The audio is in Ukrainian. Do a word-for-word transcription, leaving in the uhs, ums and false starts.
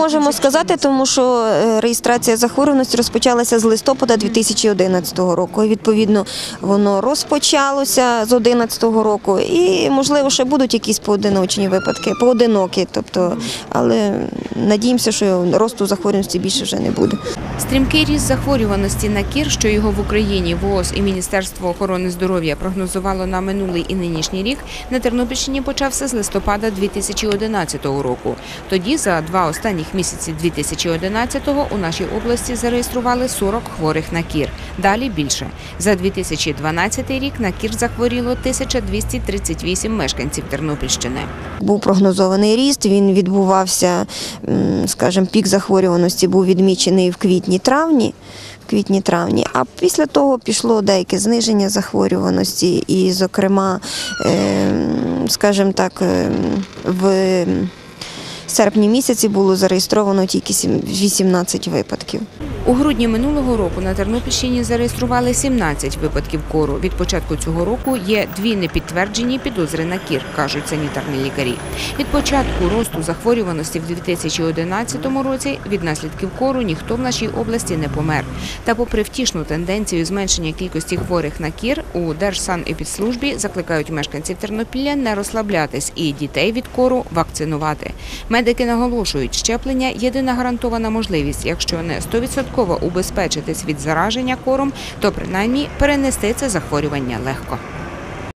можемо сказати, тому що реєстрація захворюваності розпочалася з листопада дві тисячі одинадцятого року. І, відповідно, воно розпочалося з одинадцятого року. І, можливо, ще будуть якісь поодиночні випадки, поодинокі. Тобто, але надіємося, що росту захворюваності більше вже не буде. Стрімкий ріст захворюваності на кір, що його в Україні ВООЗ і Міністерство охорони здоров'я прогнозувало на минулий і нинішній рік, на Тернопільщині почався з листопада дві тисячі одинадцятого року. Тоді за два останніх місяці дві тисячі одинадцятого у нашій області зареєстрували сорок хворих на кір. Далі більше. За дві тисячі дванадцятий рік на кір захворіло тисяча двісті тридцять вісім мешканців Тернопільщини. Був прогнозований ріст, він відбувався, скажімо, пік захворюваності був відмічений в квітні-травні, в квітні-травні, а після того пішло деяке зниження захворюваності і, зокрема, скажімо так, в серпні місяці було зареєстровано тільки вісімнадцять випадків. У грудні минулого року на Тернопільщині зареєстрували сімнадцять випадків кору. Від початку цього року є дві непідтверджені підозри на кір, кажуть санітарні лікарі. Від початку росту захворюваності в дві тисячі одинадцятому році від наслідків кору ніхто в нашій області не помер. Та попри втішну тенденцію зменшення кількості хворих на кір, у Держсанепідслужбі закликають мешканців Тернопілля не розслаблятись і дітей від кору вакцинувати. Медики наголошують, щеплення – єдина гарантована можливість, якщо не сто відсотків убезпечитись від зараження кором, то принаймні перенести це захворювання легко.